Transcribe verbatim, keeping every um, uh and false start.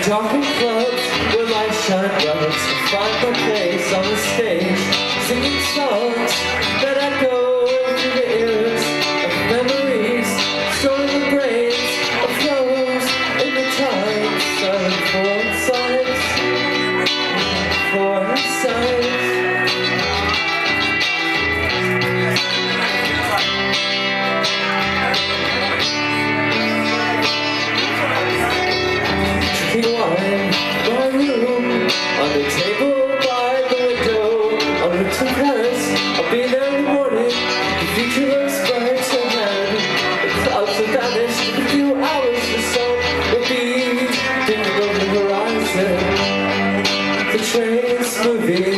Talking clubs where lights shine bright, find my place on the stage, singing songs that echo through the ears of memories, strolling the brains of flows in the tides, silent for sights, for sights. Drinking wine, my room, on the table by the window, on route to Paris, I'll be there in the morning, the future looks bright ahead, the clouds have vanished, in a few hours the sun will be dimming over the horizon, the train's moving